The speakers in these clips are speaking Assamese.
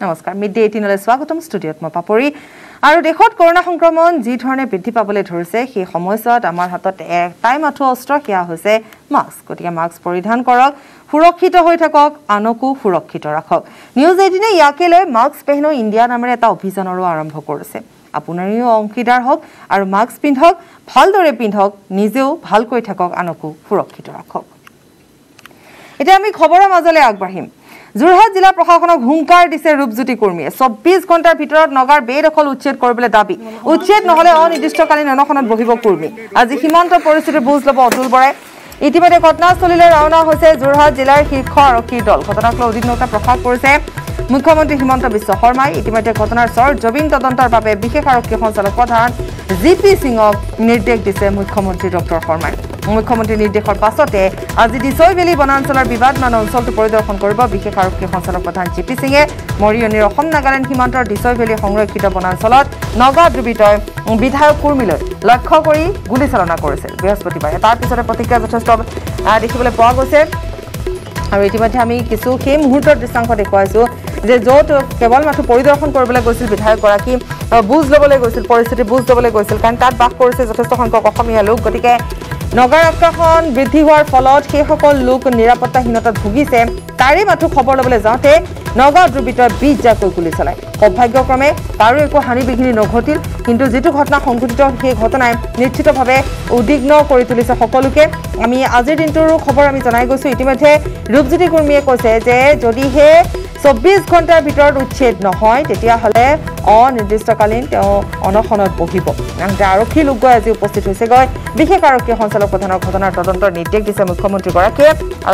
নমস্কাৰ মিড ডে 18 লৈ স্বাগতম ষ্টুডিঅ'ত মই পাপৰি আৰু দেশত কৰোনা সংক্ৰমণ যি ধৰণে বৃদ্ধি পাবলৈ ধৰিছে সেই সময়ছোৱাত আমাৰ হাতত এটাই মাথো অস্ত্ৰ সেয়া হৈছে মাস্ক গতিকে মাস্ক পৰিধান কৰক সুৰক্ষিত হৈ থাকক আনকো সুৰক্ষিত ৰাখক নিউজ 18 ইয়াকে লৈ মাস্ক পেহনো ইণ্ডিয়া নামেৰে এটা অভিযানৰো আৰম্ভ কৰিছে আপোনাৰিও অংশীদাৰ হওক আৰু মাস্ক পিন্ধক ভালদৰে পিন্ধক নিজেও ভালকৈ থাকক আনকো সুৰক্ষিত ৰাখক এতিয়া আমি খবৰৰ মাজলৈ আগবাঢ়িম যোৰহাট জিলা প্ৰশাসনক হুংকাৰ দিছে ৰূপজ্যোতি কৰ্মীয়ে 24 ঘণ্টাৰ ভিতৰত নগাৰ বেদখল উচ্ছেদ কৰিবলৈ দাবী উচ্ছেদ নহলে অনিৰ্দিষ্টকালীন অনশনত বহিব কৰ্মী আজি সীমান্ত পৰিস্থিতি বুজ ল'ব অতুল বৰাই ইতিমধ্যে ঘটনাস্থলীলৈ ৰাওনা হৈছে যোৰহাট জিলাৰ শীৰ্ষ আৰক্ষীৰ দল ঘটনাক লৈ উদ্বিগ্নতা প্ৰকাশ কৰিছে মুখ্যমন্ত্ৰী হিমন্ত বিশ্ব শৰ্মাই ইতিমধ্যে ঘটনাৰ জবিন তদন্তৰ বাবে বিশেষ আৰক্ষী সঞ্চালক প্ৰধান জিপি সিঙক নিৰ্দেশ দিছে মুখ্যমন্ত্ৰী ডক্টৰ শৰ্মাই মুখ্যমন্ত্ৰী নিৰ্দেশৰ পাছতে আজি ডিছই ভেলী বনাঞ্চলৰ বিবাদমান অঞ্চলটো পৰিদৰ্শন কৰিব বিশেষ আৰক্ষী সঞ্চালক প্ৰধান জিপি সিঙে মৰিয়নিৰ অসম নাগালেণ্ড সীমান্তৰ ডিছই ভেলী সংৰক্ষিত বনাঞ্চলত নগা দ্ৰুবিতই বিধায়ক কৰ্মীলৈ লক্ষ্য কৰি গুলীচালনা কৰিছিল বৃহস্পতিবাৰে তাৰ পিছতে প্ৰতিক্ৰিয়া যথেষ্ট দেখিবলৈ পোৱা গৈছে আৰু ইতিমধ্যে আমি কিছু সেই মুহূৰ্তৰ দৃশ্যাংশ দেখুৱাইছোঁ যে য'ত কেৱল মাথো পৰিদৰ্শন কৰিবলৈ গৈছিল বিধায়কগৰাকী বুজ ল'বলৈ গৈছিল পৰিস্থিতি বুজ ল'বলৈ গৈছিল কাৰণ তাত বাস কৰিছে যথেষ্ট সংখ্যক অসমীয়া লোক গতিকে নগৰ আক্ৰমণ বৃদ্ধি হোৱাৰ ফলত সেইসকল লোক নিৰাপত্তাহীনতাত ভুগিছে তাৰে মাথো খবৰ ল'বলৈ যাওঁতে নগা দ্ৰুবিতৰ 20 জাকৈ গুলী চলায় সৌভাগ্যক্ৰমে তাৰো একো হানি বিঘিনি নঘটিল কিন্তু যিটো ঘটনা সংঘটিত সেই ঘটনাই নিশ্চিতভাৱে উদ্বিগ্ন কৰি তুলিছে সকলোকে আমি আজিৰ দিনটোৰ খবৰ আমি জনাই গৈছোঁ ইতিমধ্যে ৰূপজ্যোতি কৰ্মীয়ে কৈছে যে যদিহে 24 ঘণ্টাৰ ভিতৰত উচ্ছেদ নহয় তেতিয়াহ'লে অনিৰ্দিষ্টকালীন তেওঁ অনশনত বহিব আৰক্ষী লোকগৈ আজি উপস্থিত হৈছেগৈ বিশেষ আৰক্ষী সঞ্চালক প্ৰধানৰ ঘটনাৰ তদন্তৰ নিৰ্দেশ দিছে মুখ্যমন্ত্ৰীগৰাকীয়ে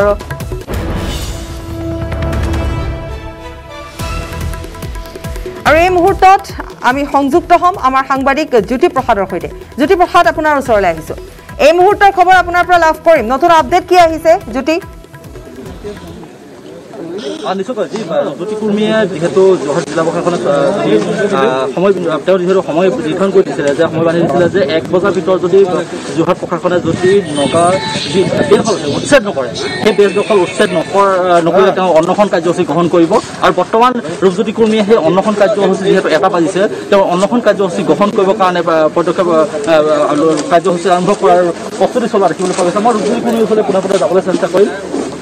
আৰু এই মুহূৰ্তত আমি সংযুক্ত হ'ম আমাৰ সাংবাদিক জ্যোতি প্ৰসাদৰ সৈতে জ্যোতি প্ৰসাদ আপোনাৰ ওচৰলৈ আহিছোঁ এই মুহূৰ্তৰ খবৰ আপোনাৰ পৰা লাভ কৰিম নতুন আপডেট কি আহিছে জ্যোতি নিশ্চয় যি জ্যোতি কৰ্মীয়ে যিহেতু যোৰহাট জিলা প্ৰশাসনে সময় তেওঁ যিহেতু সময় নিৰ্ধাৰণ কৰি দিছিলে যে সময় বান্ধি দিছিলে যে 1 বজাৰ ভিতৰত যদি যোৰহাট প্ৰশাসনে যদি নগাৰ যি বেদখল উচ্ছেদ নকৰে সেই বেদখল উচ্ছেদ নকৰিলে তেওঁ অনশন কাৰ্যসূচী গ্ৰহণ কৰিব আৰু বৰ্তমান ৰূপজ্যোতি কৰ্মীয়ে সেই অনশন কাৰ্যসূচী যিহেতু এটা বাজিছে তেওঁ অনশন কাৰ্যসূচী গ্ৰহণ কৰিবৰ কাৰণে পদক্ষেপ কাৰ্যসূচী আৰম্ভ কৰাৰ প্ৰস্তুতি চলোৱা দেখিবলৈ পোৱা গৈছে মই ৰূপজ্যোতি কৰ্মীৰ ওচৰলৈ পুনৰ যাবলৈ চেষ্টা কৰিম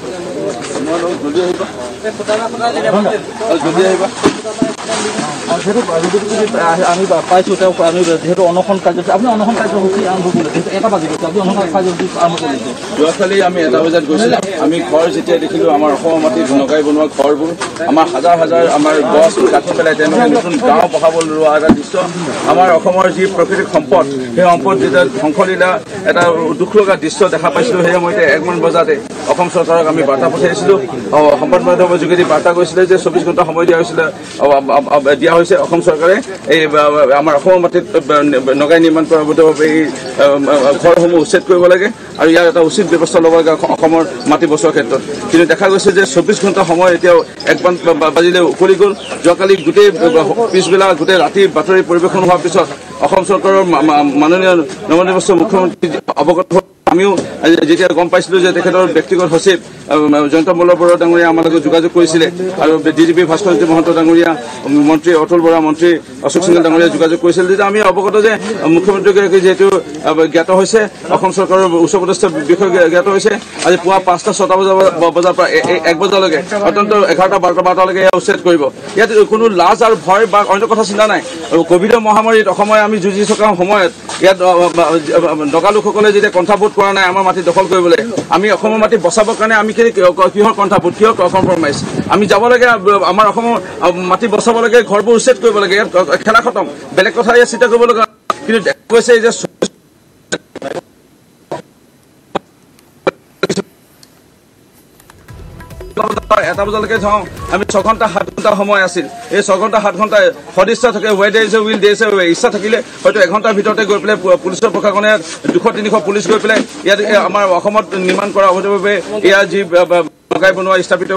আমি পাইছোঁ তেওঁ আমি যিহেতু অনশন কাৰ্যসূচী আপুনি অনশন কাৰ্যসূচী আৰম্ভ কৰিলে কিন্তু এটা বাজি গৈছে আপুনি অনশন কাৰ্যসূচী আৰম্ভ কৰিছে যোৱাকালি আমি 1 বজাত গৈছিলোঁ আমি ঘৰ যেতিয়া দেখিলোঁ আমাৰ অসমৰ মাটিত নগাই বনোৱা ঘৰবোৰ আমাৰ হাজাৰ হাজাৰ আমাৰ গছ কাটি পেলাই তেওঁলোকে নতুন গাঁও বহাবলৈ লোৱা এটা দৃশ্য আমাৰ অসমৰ যি প্ৰাকৃতিক সম্পদ সেই সম্পদ যেতিয়া ধ্বংসলীলা এটা দুখ লগা দৃশ্য দেখা পাইছিলোঁ সেই সময়তে 1 বজাতে অসম চৰকাৰক আমি বাৰ্তা পঠিয়াইছিলোঁ সংবাদ মাধ্যমৰ যোগেদি বাৰ্তা কৰিছিলে যে 24 ঘণ্টা সময় দিয়া হৈছে অসম চৰকাৰে এই আমাৰ অসমৰ মাটিত নগাই নিৰ্মাণ কৰাৰ বাবে এই ঘৰসমূহ উচ্ছেদ কৰিব লাগে আৰু ইয়াৰ এটা উচিত ব্যৱস্থা ল'ব লাগে অসমৰ মাটি বচোৱাৰ ক্ষেত্ৰত কিন্তু দেখা গৈছে যে 24 ঘণ্টা সময় এতিয়াও 1 বাজিলে উকলি গ'ল যোৱাকালি গোটেই পিছবেলা গোটেই ৰাতি বাতৰি পৰিৱেশন হোৱাৰ পিছত অসম চৰকাৰৰ মাননীয় নৱনিৰ্বাচিত মুখ্যমন্ত্ৰী অৱগত আমিও যেতিয়া গম পাইছিলোঁ যে তেখেতৰ ব্যক্তিগত সচিব জয়ন্ত মল্ল বৰা ডাঙৰীয়া আমাৰ লগত যোগাযোগ কৰিছিলে আৰু ডিজিপি ভাস্কৰজ্যোতি মহন্ত ডাঙৰীয়া মন্ত্ৰী অতুল বৰা মন্ত্ৰী অশোক সিংহল ডাঙৰীয়া যোগাযোগ কৰিছিল যে আমি অৱগত যে মুখ্যমন্ত্ৰীগৰাকী যিহেতু জ্ঞাত হৈছে অসম চৰকাৰৰ উচ্চপদস্থ বিষয় জ্ঞাত হৈছে আজি পুৱা 5-6 বজাৰ পৰা 1 বজালৈকে অত্যন্ত 11-12লৈকে এয়া উচ্ছেদ কৰিব ইয়াত কোনো লাজ আৰু ভয় বা অন্য কথা চিন্তা নাই কভিডৰ মহামাৰীত অসমে আমি যুঁজি থকা সময়ত ইয়াত নগা লোকসকলে যেতিয়া কণ্ঠাবোধ কৰা নাই আমাৰ মাটি দখল কৰিবলৈ আমি অসমৰ মাটি বচাবৰ কাৰণে আমি কিহৰ কণ্ঠাবোধ কিহৰ কম্প্ৰমাইজ আমি যাব লাগে আমাৰ অসমৰ মাটি বচাব লাগে ঘৰবোৰ উচ্ছেদ কৰিব লাগে ইয়াত খেলা খতম বেলেগ কথা ইয়াত চিন্তা কৰিব লগা কিন্তু দেখা গৈছে যে 1 বজালৈকে যাওঁ আমি 6 ঘণ্টা 7 ঘণ্টা সময় আছিল এই 6 ঘণ্টা 7 ঘণ্টা সদিচ্ছা থাকে where there is will there is ইচ্ছা থাকিলে হয়তো 1 ঘণ্টাৰ ভিতৰতে গৈ পেলাই পুলিচৰ প্ৰশাসনে 200-300 পুলিচ গৈ পেলাই ইয়াত আমাৰ অসমত নিৰ্মাণ কৰা অবৈধভাৱে ইয়াৰ যি নগাই বনোৱা স্থাপিত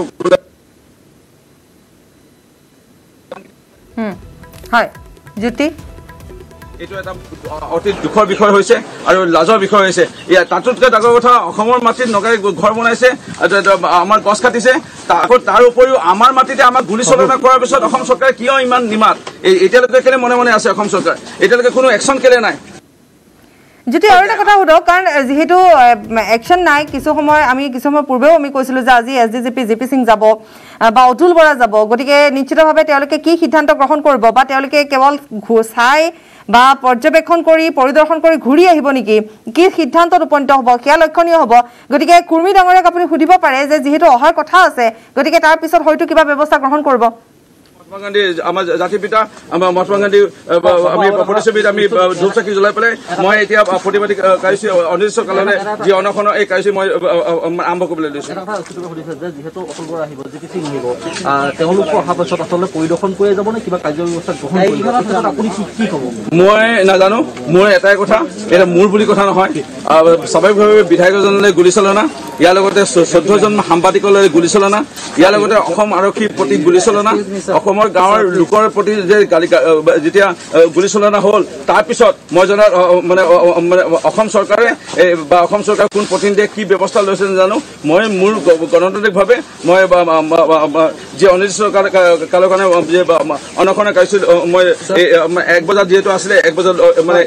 হয় জ্যোতি এইটো এটা অতি দুখৰ বিষয় হৈছে আৰু লাজৰ বিষয় হৈছে ইয়াত তাতোতকৈ ডাঙৰ কথা অসমৰ মাটিত নগাই ঘৰ বনাইছে আমাৰ গছ কাটিছে তাৰ উপৰিও আমাৰ মাটিতে আমাক গুলীচালনা কৰাৰ পিছত অসম চৰকাৰে কিয় ইমান নিমাত এতিয়ালৈকে কেলে মনে মনে আছে অসম চৰকাৰ এতিয়ালৈকে কোনো একশ্যন কেলে নাই যদি আৰু এটা কথা সুধক কাৰণ যেহেতু একশ্যন নাই কিছু সময় পূৰ্বেও আমি কৈছিলোঁ যে আজি এছডিজিপি জিপি সিং যাব বা অতুল বৰা যাব গতিকে নিশ্চিতভাৱে তেওঁলোকে কি সিদ্ধান্ত গ্ৰহণ কৰিব বা তেওঁলোকে কেৱল চাই বা পৰ্যবেক্ষণ কৰি পৰিদৰ্শন কৰি ঘূৰি আহিব নেকি কি সিদ্ধান্তত উপনীত হ'ব সেয়া লক্ষণীয় হ'ব গতিকে কুৰ্মী ডাঙৰীয়াক আপুনি সুধিব পাৰে যে যেহেতু অহাৰ কথা আছে গতিকে তাৰ পিছত হয়তো কিবা ব্যৱস্থা গ্ৰহণ কৰিব মহাত্মা গান্ধী আমাৰ জাতিৰ পিতা আমাৰ মহাত্মা গান্ধী আমি প্ৰতিচ্ছবিত আমি ধূপ চাকি জ্বলাই পেলাই মই এতিয়া প্ৰতিবাদী কাৰ্যসূচী অনিৰ্দিষ্টকাললৈ যি অনশন এই কাৰ্যসূচী মই আৰম্ভ কৰিবলৈ লৈছোঁ যিহেতু অতুল বৰা আহিব জিপি সিং আহিব তেওঁলোকৰ অহাৰ পাছত আচলতে পৰিদৰ্শন কৰি যাব নে কিবা কাৰ্যব্যৱস্থা গ্ৰহণ কৰিব আপুনি কি ক'ব মই নাজানো মোৰ এটাই কথা এটা মোৰ বুলি কথা নহয় স্বাভাৱিকভাৱে বিধায়কজনলৈ গুলীচালনা ইয়াৰ লগতে 14জন সাংবাদিকলৈ গুলীচালনা ইয়াৰ লগতে অসম আৰক্ষীৰ প্ৰতি গুলীচালনা অসমৰ গাঁৱৰ লোকৰ প্ৰতি যে যেতিয়া গুলীচালনা হ'ল তাৰপিছত মই জনাত মানে অসম চৰকাৰে বা অসম চৰকাৰ কোন প্ৰতিনিধিয়ে কি ব্যৱস্থা লৈছে জানো মই মোৰ গণতান্ত্ৰিকভাৱে মই যি অনিৰ্দিষ্টকালৰ কাৰণে অনশনে কাৰ্যসূচী মই 1 বজাত যিহেতু আছিলে 1 বজাত মানে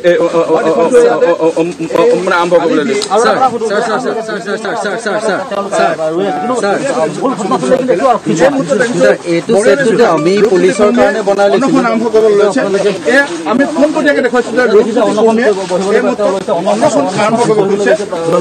আৰম্ভ কৰিবলৈ লৈছোঁ আমি পুলিচৰ কাৰণে বনাই অনশন আৰম্ভ কৰিবলৈ লৈছে আমি ফোন কৰি দেখুৱাইছোঁ যে অনশন আৰম্ভ কৰিবলৈ লৈছে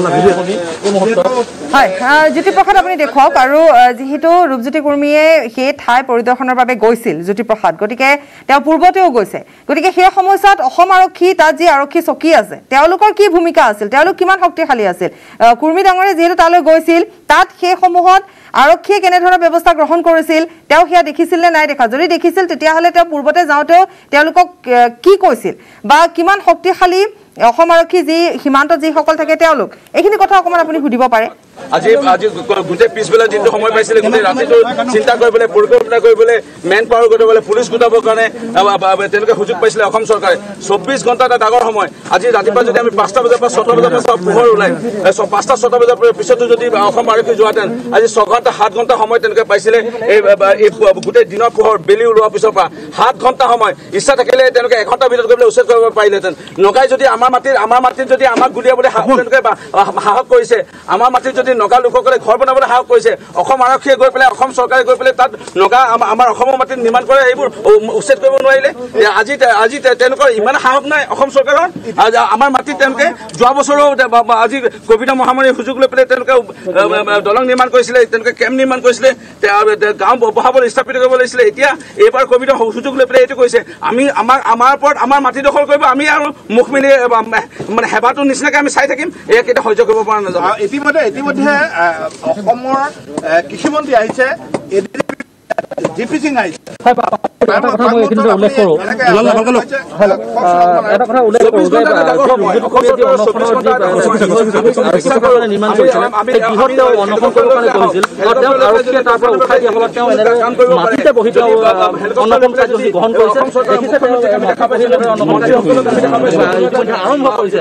হয় জ্যোতিপ্ৰসাদ আপুনি দেখুৱাওক আৰু যেহেতু ৰূপজ্যোতি কুৰ্মীয়ে সেই ঠাই পৰিদৰ্শনৰ বাবে গৈছিল জ্যোতিপ্ৰসাদ গতিকে তেওঁ পূৰ্বতেও গৈছে গতিকে সেই সময়ছোৱাত অসম আৰক্ষী তাত যি আৰক্ষী চকী আছে তেওঁলোকৰ কি ভূমিকা আছিল তেওঁলোক কিমান শক্তিশালী আছিল কুৰ্মী ডাঙৰীয়া যিহেতু তালৈ গৈছিল তাত সেই সমূহত আৰক্ষীয়ে কেনেধৰণৰ ব্যৱস্থা গ্ৰহণ কৰিছিল তেওঁ সেয়া দেখিছিল নে নাই দেখা যদি দেখিছিল তেতিয়াহ'লে তেওঁ পূৰ্বতে যাওঁতেও তেওঁলোকক কি কৈছিল বা কিমান শক্তিশালী অসম আৰক্ষী যি সীমান্তত যিসকল থাকে তেওঁলোক এইখিনি কথা অকণমান আপুনি সুধিব পাৰে আজি গোটেই পিছবেলা দিনটো সময় পাইছিলে গোটেই ৰাতিটো চিন্তা কৰিবলৈ পৰিকল্পনা কৰিবলৈ মেন পাৱাৰ গোটাবলৈ পুলিচ গোটাবৰ কাৰণে তেওঁলোকে সুযোগ পাইছিলে অসম চৰকাৰে 24 ঘণ্টা এটা ডাঙৰ সময় আজি ৰাতিপুৱা যদি আমি 5টা বজাৰ পৰা 6টা বজাৰ পৰা পোহৰ ওলাই 5টা 6টা বজাৰ পিছতো যদি অসম আৰক্ষী যোৱাহেঁতেন আজি 6 ঘণ্টা 7 ঘণ্টা সময় তেওঁলোকে পাইছিলে এই গোটেই দিনৰ পোহৰ বেলি ওলোৱাৰ পিছৰ পৰা 7 ঘণ্টা সময় ইচ্ছা থাকিলে তেওঁলোকে 1 ঘণ্টাৰ ভিতৰত গৈ পেলাই উচ্ছেদ কৰিব পাৰিলেহেঁতেন নগাই যদি আমাৰ মাটিত যদি আমাক গুলিয়াবলৈ তেওঁলোকে সাহস কৰিছে আমাৰ মাটিত যদি নগা লোকসকলে ঘৰ বনাবলৈ সাহস কৰিছে অসম আৰক্ষীয়ে গৈ পেলাই অসম চৰকাৰে গৈ পেলাই তাত নগা আমাৰ অসমৰ মাটিত নিৰ্মাণ কৰে এইবোৰ উচ্ছেদ কৰিব নোৱাৰিলে আজি তেওঁলোকৰ ইমান সাহস নাই অসম চৰকাৰৰ আমাৰ মাটিত তেওঁলোকে যোৱা বছৰো আজি কোভিড মহামাৰীৰ সুযোগ লৈ পেলাই তেওঁলোকে দলং নিৰ্মাণ কৰিছিলে তেওঁলোকে কেম্প নিৰ্মাণ কৰিছিলে গাঁও বহাবলৈ স্থাপিত কৰিব লাগিছিলে এতিয়া এইবাৰ কোভিডৰ সুযোগ লৈ পেলাই এইটো কৈছে আমি আমাৰ ওপৰত আমাৰ মাটি দখল কৰিব আমি আৰু মুখ মেলি মানে হেবাটো নিচিনাকৈ আমি চাই থাকিম এয়া কেতিয়া সহ্য কৰিব পৰা নাযাব ইতিমধ্যে অসমৰ কৃষিমন্ত্ৰী আহিছে জিপি সিং আহিছে এটা কথা মই এইখিনিতে উল্লেখ কৰোঁ এটা কথা উল্লেখ কৰোঁ যে নিৰ্মাণ কৰিছিলে গৃহত তেওঁ অনশন কৰিবৰ কাৰণে কৰিছিল আৰু তেওঁ আৰক্ষীয়ে তাৰ পৰা উঠাই দিয়া ফলত তেওঁ এনেদৰে মাটিতে বহি তেওঁ অনশন কাৰ্যসূচী গ্ৰহণ কৰিছে দেখিছে আৰম্ভ কৰিছে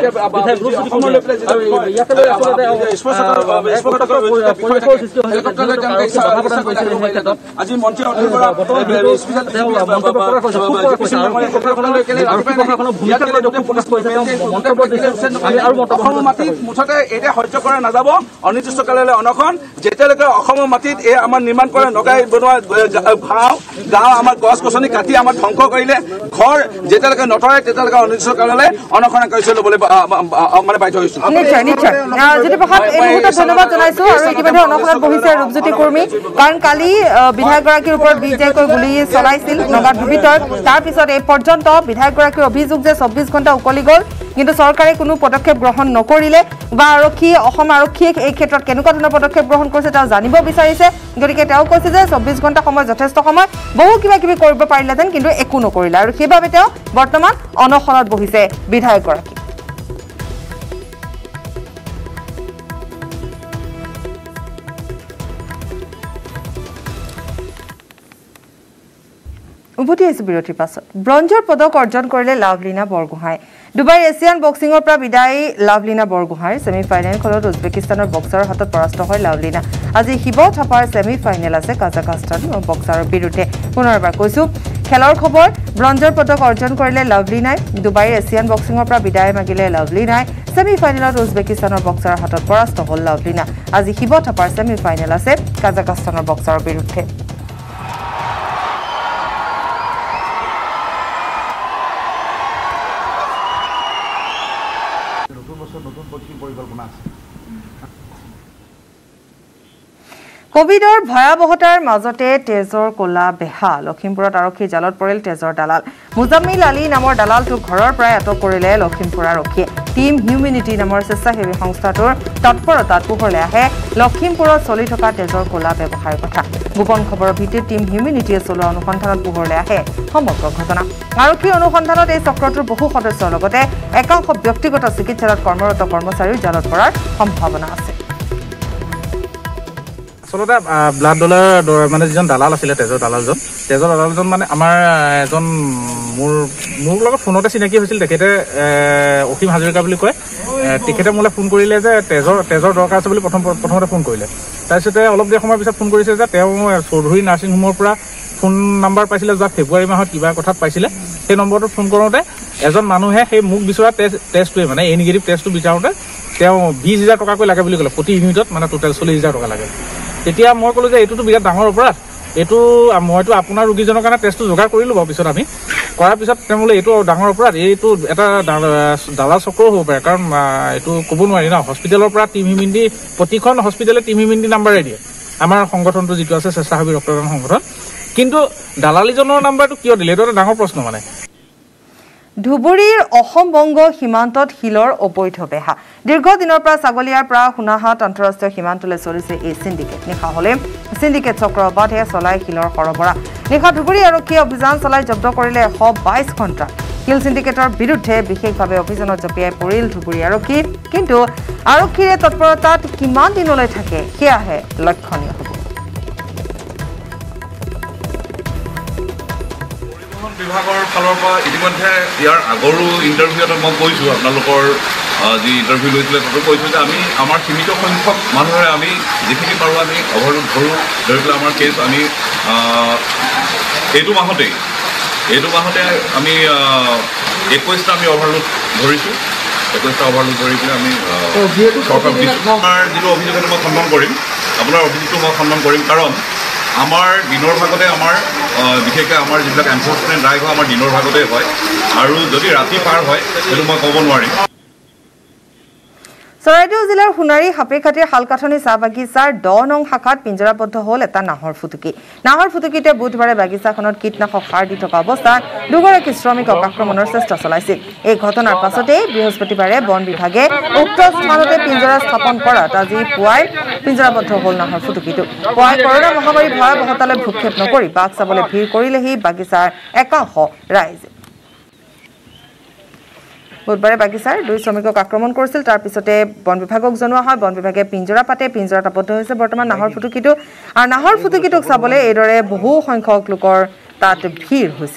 আজি মন্ত্ৰী অসমৰ মাটিত মুঠতে এতিয়া সহ্য কৰা নাযাব অনিৰ্দিষ্টকাললৈ অনশন যেতিয়ালৈকে অসমৰ মাটিত এই আমাৰ নিৰ্মাণ কৰে নগাই বনোৱা গাঁও আমাৰ গছ গছনি কাটি আমাৰ ধ্বংস কৰিলে ঘৰ যেতিয়ালৈকে নতৰে তেতিয়ালৈকে অনিৰ্দিষ্টকাললৈ অনশন কাৰ্য ল'বলৈ মানে বাধ্য হৈছোঁ নিশ্চয় নিশ্চয় জ্যোতিপ্ৰসাদ এই মুহূৰ্তত ধন্যবাদ জনাইছোঁ আৰু ইতিমধ্যে অনশনত বহিছে ৰূপজ্যোতি কুৰ্মী কাৰণ কালি বিধায়কগৰাকীৰ ওপৰত বিজেকৈ গুলী চলাইছিল নগাঁৱৰ ভিতৰত তাৰপিছত এই পৰ্যন্ত বিধায়কগৰাকীৰ অভিযোগ যে 24 ঘণ্টা উকলি গ'ল কিন্তু চৰকাৰে কোনো পদক্ষেপ গ্ৰহণ নকৰিলে বা অসম আৰক্ষীয়ে এই ক্ষেত্ৰত কেনেকুৱা ধৰণৰ পদক্ষেপ গ্ৰহণ কৰিছে তেওঁ জানিব বিচাৰিছে গতিকে তেওঁ কৈছে যে 24 ঘণ্টা সময় যথেষ্ট সময় বহু কিবা কিবি কৰিব পাৰিলেহেঁতেন কিন্তু একো নকৰিলে আৰু সেইবাবে তেওঁ বৰ্তমান অনশনত বহিছে বিধায়কগৰাকী উভতি আহিছে বিৰতিৰ পাছত ব্ৰঞ্জৰ পদক অৰ্জন কৰিলে লাভলীনা বৰগোহাঁই ডুবাই এছিয়ান বক্সিঙৰ পৰা বিদায় লাভলীনা বৰগোহাঁইৰ ছেমিফাইনেল খেলত উজবেকিস্তানৰ বক্সাৰৰ হাতত পৰাস্ত হয় লাভলীনা আজি শিৱ থাপাৰ ছেমিফাইনেল আছে কাজাখাস্তান বক্সাৰৰ বিৰুদ্ধে পুনৰবাৰ কৈছো খেলৰ খবৰ ব্ৰঞ্জৰ পদক অৰ্জন কৰিলে লাভলীনাই ডুবাই এছিয়ান বক্সিঙৰ পৰা বিদায় মাগিলে লাভলীনাই ছেমিফাইনেলত উজবেকিস্তানৰ বক্সাৰৰ হাতত পৰাস্ত হ'ল লাভলীনা আজি শিৱ থাপাৰ ছেমিফাইনেল আছে কাজাখাস্তানৰ বক্সাৰৰ বিৰুদ্ধে কোভিডৰ ভয়াবহতাৰ মাজতে তেজৰ কোলা বেহা লখিমপুৰত আৰক্ষী জালত পৰিল তেজৰ দালাল মুজাম্মিল আলী নামৰ দালালটোক ঘৰৰ পৰাই আটক কৰিলে লখিমপুৰ আৰক্ষীয়ে টিম হিউমেনিটি নামৰ স্বেচ্ছাসেৱী সংস্থাটোৰ তৎপৰতাত পোহৰলৈ আহে লখিমপুৰত চলি থকা তেজৰ কোলা ব্যৱসায়ৰ কথা গোপন খবৰৰ ভিত্তিত টিম হিউমেনিটিয়ে চলোৱা অনুসন্ধানত পোহৰলৈ আহে সমগ্ৰ ঘটনা আৰক্ষীৰ অনুসন্ধানত এই চক্ৰটোৰ বহু সদস্যৰ লগতে একাংশ ব্যক্তিগত চিকিৎসালয়ত কৰ্মৰত কৰ্মচাৰীৰ জালত পৰাৰ সম্ভাৱনা আছে আচলতে ব্লাড ডলাৰ মানে যিজন দালাল আছিলে তেজৰ দালালজন মানে আমাৰ এজন মোৰ লগত ফোনতে চিনাকি হৈছিল তেখেতে অসীম হাজৰিকা বুলি কয় তেখেতে মোলৈ ফোন কৰিলে যে তেজৰ দৰকাৰ আছে বুলি প্ৰথমতে ফোন কৰিলে তাৰপিছতে অলপ দেৰি সময়ৰ পিছত ফোন কৰিছে যে তেওঁ চৌধুৰী নাৰ্ছিং হোমৰ পৰা ফোন নাম্বাৰ পাইছিলে যোৱা ফেব্ৰুৱাৰী মাহত কিবা কথাত পাইছিলে সেই নম্বৰটোত ফোন কৰোঁতে এজন মানুহে সেই মোক বিচৰা টেষ্টটোৱে মানে এ নিগেটিভ টেষ্টটো বিচাৰোঁতে তেওঁ 20,000 টকাকৈ লাগে বুলি ক'লে প্ৰতি ইউনিটত মানে টোটেল 40,000 টকা লাগে তেতিয়া মই ক'লো যে এইটোতো বিৰাট ডাঙৰ অপৰাধ এইটো মইতো আপোনাৰ ৰোগীজনৰ কাৰণে টেষ্টটো যোগাৰ কৰিলোঁ বাৰু পিছত আমি কৰাৰ পিছত তেওঁ বোলে এইটো ডাঙৰ অপৰাধ এইটো এটা দালাল চক্ৰও হ'ব পাৰে কাৰণ এইটো ক'ব নোৱাৰি ন হস্পিটেলৰ পৰা টিম হিউমেনিটি প্ৰতিখন হস্পিটেলে টিম হিউমেনিটি নাম্বাৰে দিয়ে আমাৰ সংগঠনটো যিটো আছে স্বেচ্ছাসেৱী ৰক্তদান সংগঠন কিন্তু দালালীজনৰ নাম্বাৰটো কিয় দিলে এইটো এটা ডাঙৰ প্ৰশ্ন মানে ধুবুৰীৰ অসম-বংগ সীমান্তত শিলৰ অবৈধ বেহা দীৰ্ঘদিনৰ পৰা ছাগলীয়াৰ পৰা সোণাহাট আন্তঃৰাষ্ট্ৰীয় সীমান্তলৈ চলিছে এই সিন্ডিকেট নিশা হলে সিন্ডিকেট চক্ৰ অবাধে চলাই শিলৰ সৰবৰাহ নিশা ধুবুৰী আৰক্ষীয়ে অভিযান চলাই জব্দ কৰিলে 122 ঘণ্টা শিল সিন্ডিকেটৰ বিৰুদ্ধে বিশেষভাৱে অভিযানত জপিয়াই পৰিল ধুবুৰী আৰক্ষী কিন্তু আৰক্ষীৰে তৎপৰতাত কিমান দিনলৈ থাকে সেয়াহে লক্ষণীয় হ'ব বিভাগৰ ফালৰ পৰা ইতিমধ্যে ইয়াৰ আগৰো ইণ্টাৰভিউত মই কৈছোঁ আপোনালোকৰ যি ইণ্টাৰভিউ লৈছিলে তাতো কৈছোঁ যে আমি আমাৰ সীমিত সংখ্যক মানুহে আমি যিখিনি পাৰোঁ আমি অভাৰলোড ধৰোঁ ধৰি পেলাই আমাৰ কেছ আমি এইটো মাহতে আমি 21টা আমি অভাৰলোড ধৰিছোঁ 21টা অভাৰলোড ধৰি পেলাই আমি চৰকাৰক দিছোঁ আমাৰ যিটো অভিযোগ সেইটো মই সন্মান কৰিম আপোনাৰ অভিযোগটো মই সন্মান কৰিম কাৰণ আমাৰ দিনৰ ভাগতে আমাৰ বিশেষকৈ আমাৰ যিবিলাক এনফৰ্চমেণ্ট ড্ৰাইভ হয় আমাৰ দিনৰ ভাগতে হয় আৰু যদি ৰাতি পাৰ হয় সেইটো মই ক'ব নোৱাৰিম চৰাইদেউ জিলাৰ সোণাৰী হাপেখাটিৰ হালকাঠনি চাহ বাগিচাৰ 10 নং শাখাত পিঞ্জৰাবদ্ধ হ'ল এটা নাহৰ ফুটুকিতে বুধবাৰে বাগিচাখনত কীটনাশক সাৰ দি থকা অৱস্থাত দুগৰাকী শ্ৰমিকক আক্ৰমণৰ চেষ্টা চলাইছিল এই ঘটনাৰ পাছতে বৃহস্পতিবাৰে বন বিভাগে উক্ত স্থানতে পিঞ্জৰা স্থাপন কৰাত আজি পুৱাই পিঞ্জৰাবদ্ধ হ'ল নাহৰ ফুটুকিটো পুৱাই কৰোনা মহামাৰী ভয়াবহতালৈ ভূক্ষেপ নকৰি বাঘ চাবলৈ ভিৰ কৰিলেহি বাগিচাৰ একাংশ ৰাইজে বুধবাৰে বাগিচাৰ 2 শ্ৰমিকক আক্ৰমণ কৰিছিল তাৰ পিছতে বন বিভাগক জনোৱা হয় বন বিভাগে পিঞ্জৰা পাতে পিঞ্জৰাত আবদ্ধ হৈছে বৰ্তমান নাহৰ ফুটুকিটো আৰু নাহৰ ফুটুকিটোক চাবলৈ এইদৰে বহু সংখ্যক লোকৰ তাত ভিৰ হৈছে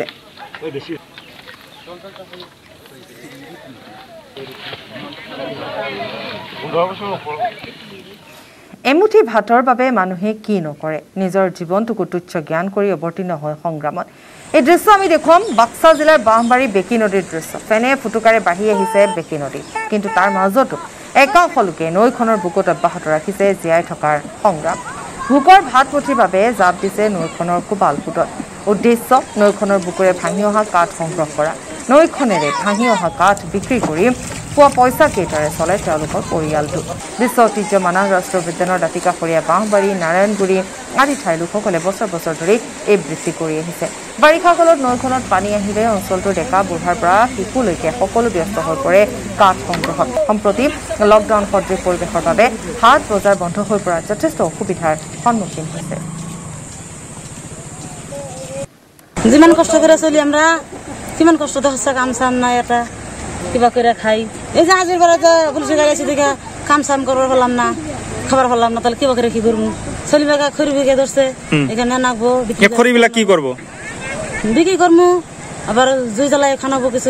এমুঠি ভাতৰ বাবে মানুহে কি নকৰে নিজৰ জীৱনটোক তুচ্ছ জ্ঞান কৰি অৱতীৰ্ণ হয় সংগ্ৰামত এই দৃশ্য আমি দেখুৱাম বাক্সা জিলাৰ বাহবাৰী বেকী নদীৰ দৃশ্য ফেনে ফুটুকাৰে বাঢ়ি আহিছে বেকী নদী কিন্তু তাৰ মাজতো একাংশ লোকে নৈখনৰ বুকুত অব্যাহত ৰাখিছে জীয়াই থকাৰ সংগ্ৰাম ভোকৰ ভাত মুঠিৰ বাবে জাপ দিছে নৈখনৰ কোবাল ফুটত উদ্দেশ্য নৈখনৰ বুকুৰে ভাঙি অহা কাঠ সংগ্ৰহ কৰা নৈখনেৰে ভাঙি অহা কাঠ বিক্ৰী কৰি পোৱা পইচা কেইটাৰে চলে তেওঁলোকৰ পৰিয়ালটো বিশ্ব ঐতিহ্য মানাহ ৰাষ্ট্ৰীয় উদ্যানৰ দাঁতিকাষৰীয়া বাঁহবাৰী নাৰায়ণগুৰি আদি ঠাইৰ লোকসকলে বছৰ বছৰ ধৰি এই বৃত্তি কৰি আহিছে বাৰিষা কালত নৈখনত পানী আহিলে অঞ্চলটোৰ ডেকা বুঢ়াৰ পৰা শিশুলৈকে সকলো ব্যস্ত হৈ পৰে কাঠ সংগ্ৰহত সম্প্ৰতি লকডাউন সদৃশ পৰিৱেশৰ বাবে হাট বজাৰ বন্ধ হৈ পৰা যথেষ্ট অসুবিধাৰ সন্মুখীন হৈছে যিমান কষ্ট করে চলি আমরা কিমান কষ্ট হচ্ছে কাম চাম নাই এটা কিবা করে খাই এই যে আজির বেলাতে পুলিশ গাড়ি আছে দেখে কাম চাম করবার হলাম না খাবার হলাম না তাহলে কিবা করে কি করবো চলিবাগা খড়ি বিঘে ধরছে এখানে নাকবো খড়িবিলাক কি করবো বিক্ৰী কৰমু আবার জুই জ্বালাই খানাব কিছু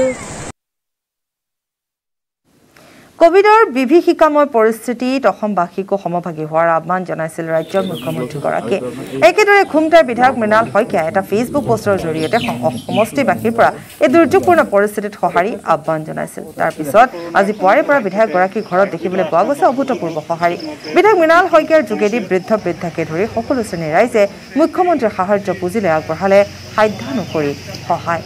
কোভিডৰ বিভীষিকাময় পৰিস্থিতিত অসমবাসীকো সমভাগী হোৱাৰ আহ্বান জনাইছিল ৰাজ্যৰ মুখ্যমন্ত্ৰীগৰাকীয়ে একেদৰে খুমটাই বিধায়ক মৃণাল শইকীয়া এটা ফেচবুক পোষ্টৰ জৰিয়তে সমষ্টিবাসীৰ পৰা এই দুৰ্যোগপূৰ্ণ পৰিস্থিতিত সঁহাৰি আহ্বান জনাইছিল তাৰ পিছত আজি পুৱাৰে পৰা বিধায়কগৰাকীৰ ঘৰত দেখিবলৈ পোৱা গৈছে অভূতপূৰ্ব সঁহাৰি বিধায়ক মৃণাল শইকীয়াৰ যোগেদি বৃদ্ধাকে ধৰি সকলো শ্ৰেণীৰ ৰাইজে মুখ্যমন্ত্ৰীৰ সাহায্য পুঁজিলৈ আগবঢ়ালে সাধ্যানুসৰি সহায়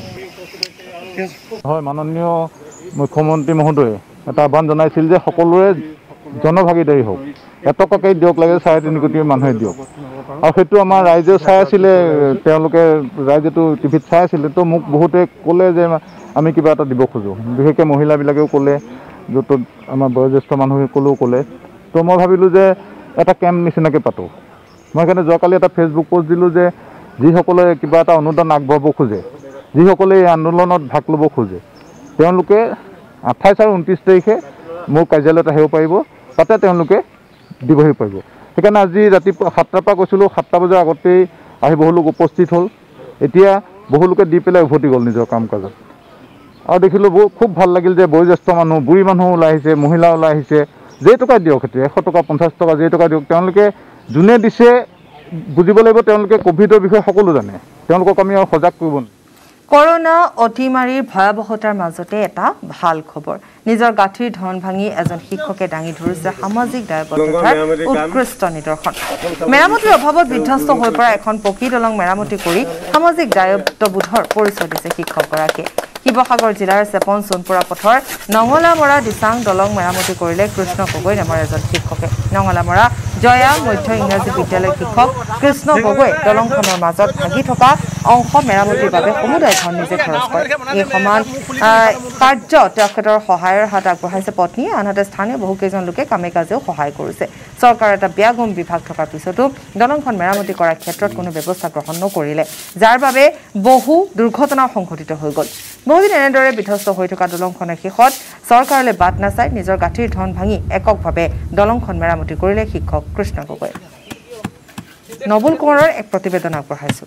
হয় মাননীয় মুখ্যমন্ত্ৰী মহোদয়ে এটা আহ্বান জনাইছিল যে সকলোৰে জনভাগিদাৰী হওক এটকাকেই দিয়ক লাগে 3.5 কোটি মানুহে দিয়ক আৰু সেইটো আমাৰ ৰাইজে চাই আছিলে তেওঁলোকে ৰাইজেতো টিভিত চাই আছিলে তো মোক বহুতে ক'লে যে আমি কিবা এটা দিব খোজো বিশেষকৈ মহিলাবিলাকেও ক'লে য'ত আমাৰ বয়োজ্যেষ্ঠ মানুহসকলেও ক'লে তো মই ভাবিলোঁ যে এটা কেম্প নিচিনাকৈ পাতোঁ মই সেইকাৰণে যোৱাকালি এটা ফেচবুক পোষ্ট দিলোঁ যে যিসকলে কিবা এটা অনুদান আগবঢ়াব খোজে যিসকলে এই আন্দোলনত ভাগ ল'ব খোজে তেওঁলোকে 28 আৰু 29 তাৰিখে মোৰ কাৰ্যালয়ত আহিব পাৰিব তাতে তেওঁলোকে দিবহি পাৰিব সেইকাৰণে আজি ৰাতিপুৱা 7টাৰ পৰা কৈছিলোঁ 7টা বজাৰ আগতেই আহি বহুলোক উপস্থিত হ'ল এতিয়া বহুলোকে দি পেলাই উভতি গ'ল নিজৰ কাম কাজত আৰু দেখিলোঁ খুব ভাল লাগিল যে বয়োজ্যেষ্ঠ মানুহ বুঢ়ী মানুহ ওলাই আহিছে মহিলা ওলাই আহিছে যেই টকা দিয়ক সেইটো 100 টকা 50 টকা যেই টকা দিয়ক তেওঁলোকে যোনে দিছে বুজিব লাগিব তেওঁলোকে কোভিডৰ বিষয়ে সকলো জানে তেওঁলোকক আমি আৰু সজাগ কৰিব নোৱাৰোঁ করোনা অতিমাৰীৰ ভয়াবহতাৰ মাজতে এটা ভাল খবৰ নিজৰ গাঁঠিৰ ধন ভাঙি এজন শিক্ষকে দাঙি ধৰিছে সামাজিক দায়বদ্ধতাৰ উৎকৃষ্ট নিদৰ্শন মেৰামতিৰ অভাৱত বিধ্বস্ত হৈ পৰা এখন পকী দলং মেৰামতি কৰি সামাজিক দায়বদ্ধবোধৰ পৰিচয় দিছে শিক্ষকগৰাকীয়ে শিৱসাগৰ জিলাৰ চেপন সোণপুৰা পথৰ নঙলামৰা দিচাং দলং মেৰামতি কৰিলে কৃষ্ণ গগৈ নামৰ এজন শিক্ষকে নঙলামৰা জয়া মধ্য ইংৰাজী বিদ্যালয়ৰ শিক্ষক কৃষ্ণ গগৈ দলংখনৰ মাজত ভাগি থকা অংশ মেৰামতিৰ বাবে সমুদায় ধন নিজে খৰচ কৰে এই সমান কাৰ্য তেখেতৰ সহায়ৰ হাত আগবঢ়াইছে পত্নীয়ে আনহাতে স্থানীয় বহুকেইজন লোকে কামে কাজেও সহায় কৰিছে চৰকাৰৰ এটা ব্যাগম বিভাগ থকাৰ পিছতো দলংখন মেৰামতি কৰাৰ ক্ষেত্ৰত কোনো ব্যৱস্থা গ্ৰহণ নকৰিলে যাৰ বাবে বহু দুৰ্ঘটনা সংঘটিত হৈ গ'ল বহুদিন এনেদৰে বিধ্বস্ত হৈ থকা দলংখনৰ শেষত চৰকাৰলৈ বাট নাচাই নিজৰ গাঁঠিৰ ধন ভাঙি এককভাৱে দলংখন মেৰামতি কৰিলে শিক্ষক কৃষ্ণ গগৈ নবুল কোঁৱৰৰ এক প্ৰতিবেদন আগবঢ়াইছোঁ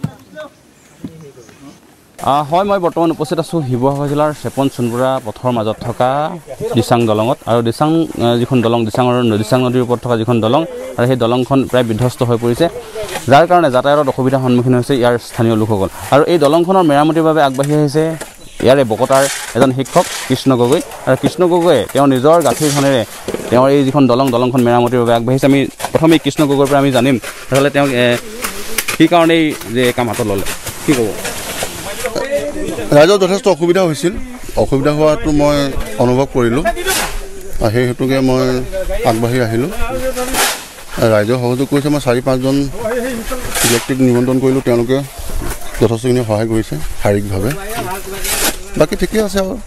হয় মই বৰ্তমান উপস্থিত আছোঁ শিৱসাগৰ জিলাৰ চেপন সোণপুৰা পথৰ মাজত থকা দিচাং দলঙত আৰু দিচাং যিখন দলং দিচাং নদীৰ ওপৰত থকা যিখন দলং আৰু সেই দলংখন প্ৰায় বিধ্বস্ত হৈ পৰিছে যাৰ কাৰণে যাতায়াতত অসুবিধাৰ সন্মুখীন হৈছে ইয়াৰ স্থানীয় লোকসকল আৰু এই দলংখনৰ মেৰামতিৰ বাবে আগবাঢ়ি আহিছে ইয়াৰে বকতাৰ এজন শিক্ষক কৃষ্ণ গগৈ আৰু কৃষ্ণ গগৈয়ে তেওঁ নিজৰ গাঁঠিৰ ধনেৰে তেওঁৰ এই যিখন দলংখন মেৰামতিৰ বাবে আগবাঢ়িছে আমি প্ৰথমে কৃষ্ণ গগৈৰ পৰা আমি জানিম তেতিয়াহ'লে তেওঁ কি কাৰণেই যে কাম হাতত ল'লে কি ক'ব ৰাইজৰ যথেষ্ট অসুবিধা হৈছিল অসুবিধা হোৱাটো মই অনুভৱ কৰিলোঁ আৰু সেই হেতুকে মই আগবাঢ়ি আহিলোঁ ৰাইজৰ সহযোগ কৰিছে মই 4-5জন ব্যক্তিক নিমন্ত্ৰণ কৰিলোঁ তেওঁলোকে যথেষ্টখিনি সহায় কৰিছে শাৰীৰিকভাৱে বাকী ঠিকেই আছে আৰু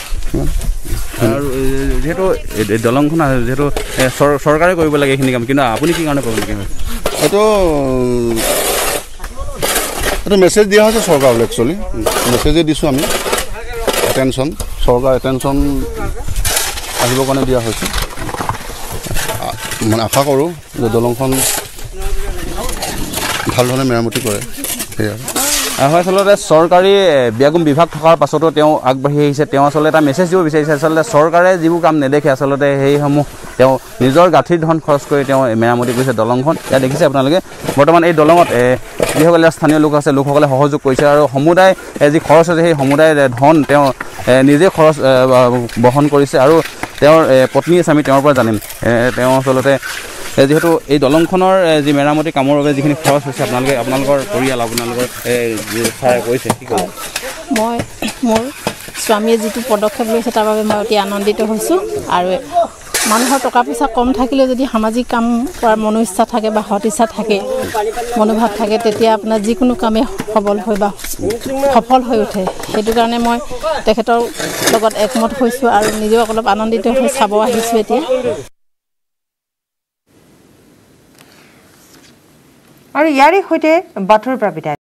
যিহেতু দলংখন যিহেতু চৰকাৰে কৰিব লাগে এইখিনি কাম কিন্তু আপুনি কি কাৰণে কৰিব লাগে এইটো মেছেজ দিয়া হৈছে চৰকাৰলৈ একচুৱেলি মেছেজে দিছোঁ আমি চৰকাৰ এটেনশ্যন আহিবৰ কাৰণে দিয়া হৈছে মানে আশা কৰোঁ যে দলংখন ভাল ধৰণে মেৰামতি কৰে সেয়া হয় আচলতে চৰকাৰী ব্যাগম বিভাগ থকাৰ পাছতো তেওঁ আগবাঢ়ি আহিছে তেওঁ আচলতে এটা মেছেজ দিব বিচাৰিছে আচলতে চৰকাৰে যিবোৰ কাম নেদেখে আচলতে সেইসমূহ তেওঁ নিজৰ গাঁঠিৰ ধন খৰচ কৰি তেওঁ মেৰামতি কৰিছে দলংখন ইয়াত দেখিছে আপোনালোকে বৰ্তমান এই দলঙত যিসকলে স্থানীয় লোক আছে লোকসকলে সহযোগ কৰিছে আৰু সমুদায় যি খৰচ আছে সেই সমুদায় ধন তেওঁ নিজে খৰচ বহন কৰিছে আৰু তেওঁৰ পত্নী আছে আমি তেওঁৰ পৰা জানিম তেওঁ আচলতে যিহেতু এই দলংখনৰ যি মেৰামতি কামৰ বাবে যিখিনি খৰচ হৈছে আপোনালোকৰ পৰিয়াল আপোনালোকৰ সহায় কৰিছে কি ক'ব মই মোৰ স্বামীয়ে যিটো পদক্ষেপ লৈছে তাৰ বাবে মই অতি আনন্দিত হৈছোঁ আৰু মানুহৰ টকা পইচা কম থাকিলেও যদি সামাজিক কাম কৰাৰ মনোইচ্ছা থাকে বা সদিচ্ছা থাকে মনোভাৱ থাকে তেতিয়া আপোনাৰ যিকোনো কামেই সবল হৈ বা সফল হৈ উঠে সেইটো কাৰণে মই তেখেতৰ লগত একমত হৈছোঁ আৰু নিজেও অলপ আনন্দিত হৈ চাব আহিছোঁ এতিয়া আৰু ইয়াৰে সৈতে বাতৰিৰ পৰা বিদায়